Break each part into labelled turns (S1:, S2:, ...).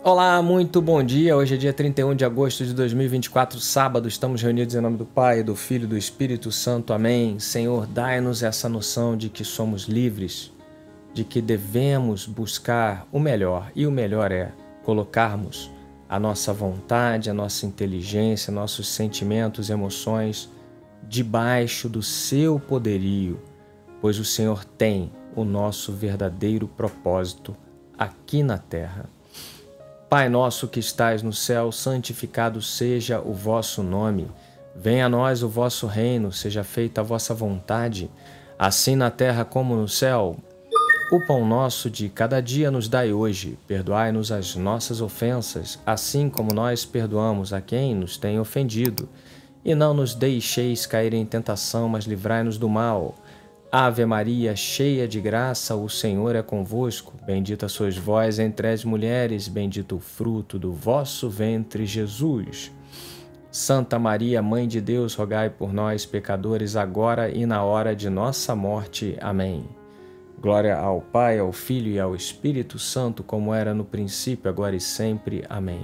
S1: Olá, muito bom dia. Hoje é dia 31 de agosto de 2024, sábado. Estamos reunidos em nome do Pai, do Filho e do Espírito Santo. Amém. Senhor, dai-nos essa noção de que somos livres, de que devemos buscar o melhor. E o melhor é colocarmos a nossa vontade, a nossa inteligência, nossos sentimentos, emoções debaixo do seu poderio, pois o Senhor tem o nosso verdadeiro propósito aqui na terra. Pai nosso que estais no céu, santificado seja o vosso nome. Venha a nós o vosso reino, seja feita a vossa vontade, assim na terra como no céu. O pão nosso de cada dia nos dai hoje. Perdoai-nos as nossas ofensas, assim como nós perdoamos a quem nos tem ofendido. E não nos deixeis cair em tentação, mas livrai-nos do mal. Ave Maria, cheia de graça, o Senhor é convosco. Bendita sois vós entre as mulheres, bendito o fruto do vosso ventre, Jesus. Santa Maria, Mãe de Deus, rogai por nós, pecadores, agora e na hora de nossa morte. Amém. Glória ao Pai, ao Filho e ao Espírito Santo, como era no princípio, agora e sempre. Amém.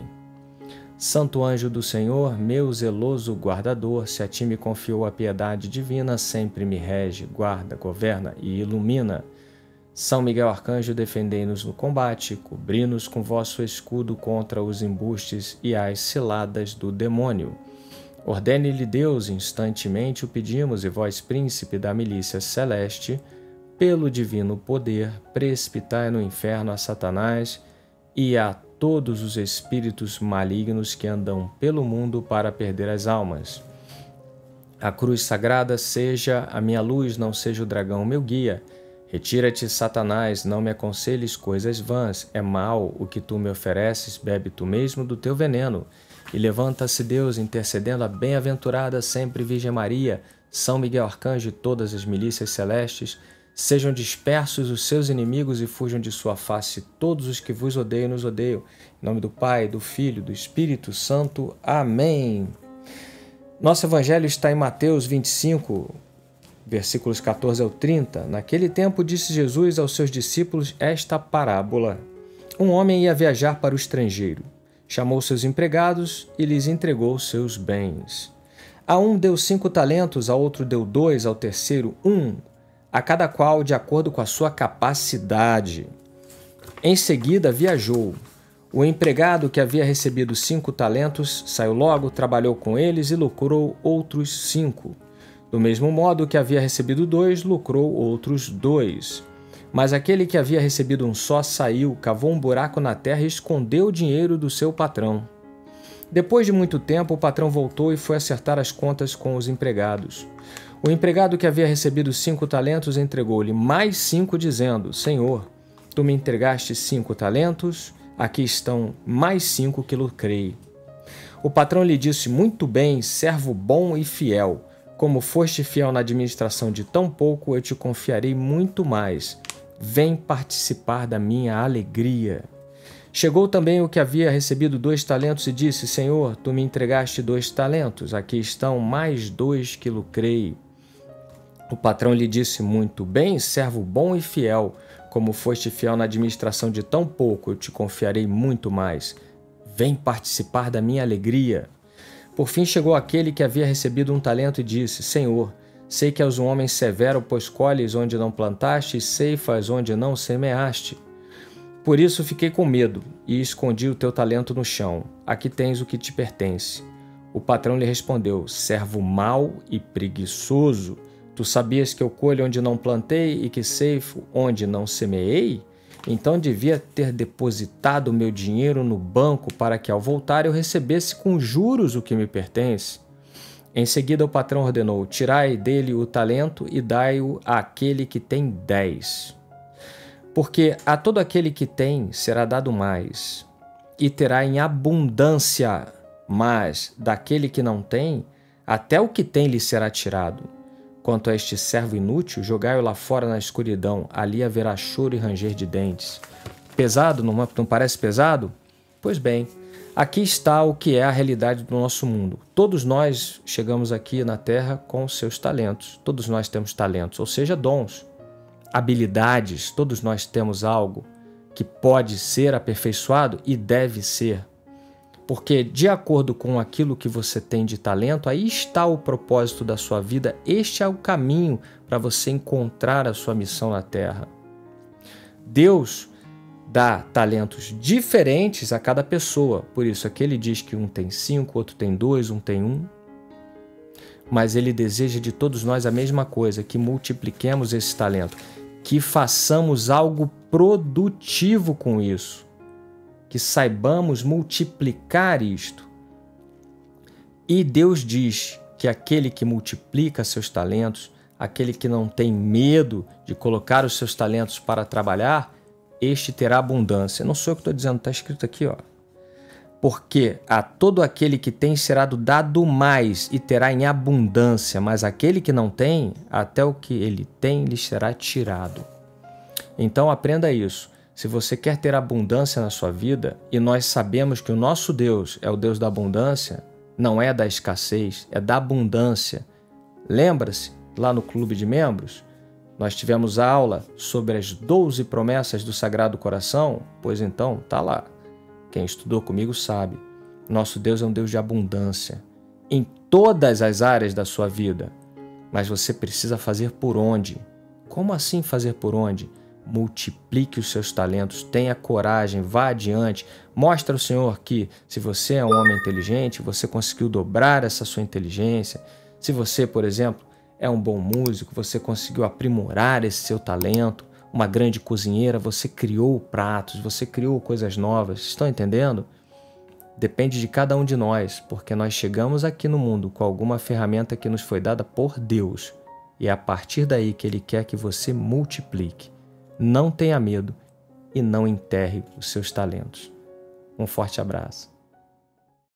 S1: Santo anjo do Senhor, meu zeloso guardador, se a ti me confiou a piedade divina, sempre me rege, guarda, governa e ilumina. São Miguel Arcanjo, defendei-nos no combate, cobri-nos com vosso escudo contra os embustes e as ciladas do demônio. Ordene-lhe Deus, instantemente o pedimos, e vós, príncipe da milícia celeste, pelo divino poder, precipitai no inferno a Satanás e a todos os espíritos malignos que andam pelo mundo para perder as almas. A cruz sagrada seja a minha luz, não seja o dragão meu guia. Retira-te, Satanás, não me aconselhes coisas vãs. É mal o que tu me ofereces, bebe tu mesmo do teu veneno. E levanta-se Deus, intercedendo a bem-aventurada sempre Virgem Maria, São Miguel Arcanjo e todas as milícias celestes. Sejam dispersos os seus inimigos e fujam de sua face todos os que vos odeiam e nos odeiam. Em nome do Pai, do Filho e do Espírito Santo. Amém. Nosso evangelho está em Mateus 25, versículos 14 ao 30. Naquele tempo disse Jesus aos seus discípulos esta parábola. Um homem ia viajar para o estrangeiro. Chamou seus empregados e lhes entregou seus bens. A um deu 5 talentos, a outro deu 2, ao terceiro 1, a cada qual de acordo com a sua capacidade. Em seguida viajou. O empregado que havia recebido 5 talentos saiu logo, trabalhou com eles e lucrou outros 5. Do mesmo modo, o que havia recebido 2 lucrou outros 2. Mas aquele que havia recebido um só saiu, cavou um buraco na terra e escondeu o dinheiro do seu patrão. Depois de muito tempo, o patrão voltou e foi acertar as contas com os empregados. O empregado que havia recebido 5 talentos entregou-lhe mais 5, dizendo: Senhor, tu me entregaste 5 talentos, aqui estão mais 5 que lucrei. O patrão lhe disse: Muito bem, servo bom e fiel. Como foste fiel na administração de tão pouco, eu te confiarei muito mais. Vem participar da minha alegria. Chegou também o que havia recebido 2 talentos e disse: Senhor, tu me entregaste 2 talentos, aqui estão mais 2 que lucrei. O patrão lhe disse: Muito bem, servo bom e fiel. Como foste fiel na administração de tão pouco, eu te confiarei muito mais. Vem participar da minha alegria. Por fim chegou aquele que havia recebido 1 talento e disse: Senhor, sei que és um homem severo, pois colhes onde não plantaste e ceifas onde não semeaste. Por isso fiquei com medo e escondi o teu talento no chão. Aqui tens o que te pertence. O patrão lhe respondeu: Servo mau e preguiçoso. Tu sabias que eu colho onde não plantei e que ceifo onde não semeei? Então devia ter depositado o meu dinheiro no banco para que ao voltar eu recebesse com juros o que me pertence. Em seguida o patrão ordenou: Tirai dele o talento e dai-o àquele que tem 10. Porque a todo aquele que tem será dado mais, e terá em abundância, mas daquele que não tem, até o que tem lhe será tirado. Quanto a este servo inútil, jogai-o lá fora na escuridão, ali haverá choro e ranger de dentes. Pesado? Não parece pesado? Pois bem, aqui está o que é a realidade do nosso mundo. Todos nós chegamos aqui na Terra com seus talentos. Todos nós temos talentos, ou seja, dons, habilidades. Todos nós temos algo que pode ser aperfeiçoado e deve ser. Porque de acordo com aquilo que você tem de talento, aí está o propósito da sua vida. Este é o caminho para você encontrar a sua missão na Terra. Deus dá talentos diferentes a cada pessoa. Por isso, aqui ele diz que um tem 5, outro tem 2, um tem 1. Mas ele deseja de todos nós a mesma coisa, que multipliquemos esse talento, que façamos algo produtivo com isso, que saibamos multiplicar isto. E Deus diz que aquele que multiplica seus talentos, aquele que não tem medo de colocar os seus talentos para trabalhar, este terá abundância. Não sou eu que estou dizendo, está escrito aqui, ó. Porque a todo aquele que tem será dado mais e terá em abundância, mas aquele que não tem, até o que ele tem lhe será tirado. Então aprenda isso. Se você quer ter abundância na sua vida, e nós sabemos que o nosso Deus é o Deus da abundância, não é da escassez, é da abundância. Lembra-se, lá no Clube de Membros, nós tivemos a aula sobre as 12 promessas do Sagrado Coração? Pois então, tá lá. Quem estudou comigo sabe. Nosso Deus é um Deus de abundância em todas as áreas da sua vida. Mas você precisa fazer por onde? Como assim fazer por onde? Multiplique os seus talentos, tenha coragem, vá adiante. Mostre ao Senhor que, se você é um homem inteligente, você conseguiu dobrar essa sua inteligência. Se você, por exemplo, é um bom músico, você conseguiu aprimorar esse seu talento. Uma grande cozinheira, você criou pratos, você criou coisas novas. Estão entendendo? Depende de cada um de nós, porque nós chegamos aqui no mundo com alguma ferramenta que nos foi dada por Deus. E é a partir daí que Ele quer que você multiplique. Não tenha medo e não enterre os seus talentos. Um forte abraço.